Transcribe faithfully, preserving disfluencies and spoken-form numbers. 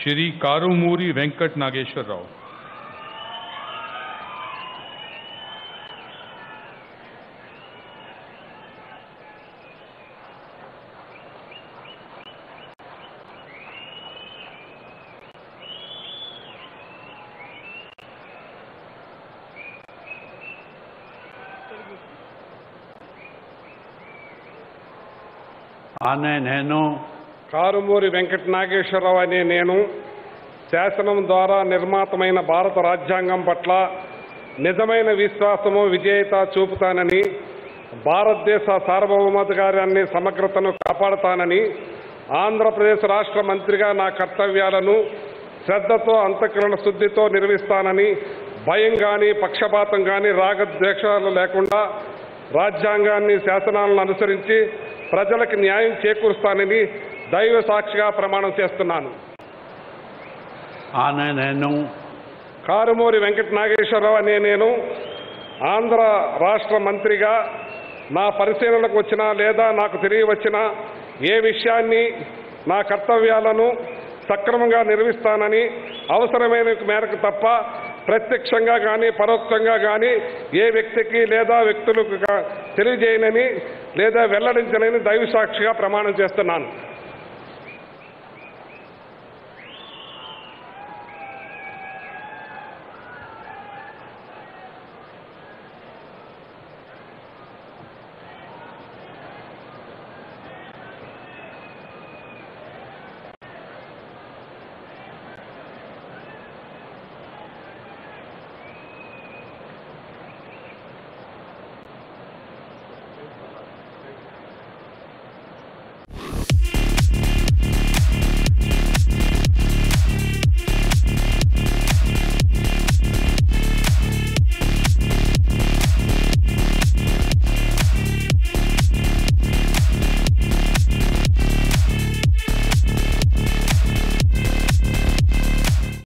Shri karumuri Venkat Nageswara Rao। ఆనే నేను karumuri Venkat Nageswara Rao అనే నేను శాసనం ద్వారా నిర్మాతమైన భారత రాజ్యాంగం పట్ల నిజమైన విశ్వాసము విజేత చూపుతానని, భారతదేశ సార్వభౌమాధికారాన్ని సమగ్రతను కాపాడుతానని, ఆంధ్రప్రదేశ్ రాష్ట్ర మంత్రిగా నా కర్తవ్యాలను శ్రద్ధతో అంతఃకరణ శుద్ధితో నిర్వహిస్తానని, భయం కానీ పక్షపాతం కానీ రాగద్వేషాలు లేకుండా రాజ్యాంగాన్ని శాసనాలను అనుసరించి ప్రజలకు న్యాయం చేకూరుస్తానని దైవ సాక్షిగా ప్రమాణం చేస్తున్నాను। ఆనే నేను karumuri Venkat Nageswara Rao అనే నేను ఆంధ్ర రాష్ట్ర మంత్రిగా నా పరిశీలనకు వచ్చినా లేదా నాకు తిరిగి వచ్చినా ఏ విషయాన్ని నా కర్తవ్యాలను సక్రమంగా నిర్వహిస్తానని, అవసరమైన మేరకు తప్ప ప్రత్యక్షంగా కానీ పరోక్షంగా కానీ ఏ వ్యక్తికి లేదా వ్యక్తులకు తెలియజేయనని లేదా వెల్లడించనని దైవ సాక్షిగా ప్రమాణం చేస్తున్నాను।